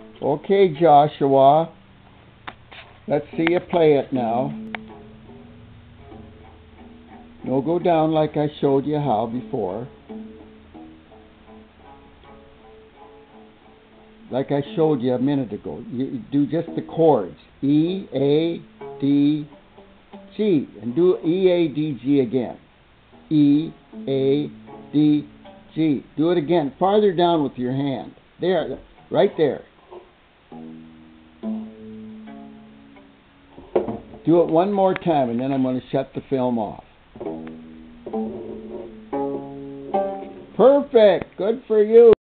Okay, Joshua. Let's see you play it now. No, go down like I showed you how before. Like I showed you a minute ago. You do just the chords. E, A, D, G. And do E, A, D, G again. E, A, D, G. Do it again. Farther down with your hand. There. Right there. Do it one more time and then I'm going to shut the film off. Perfect. Good for you.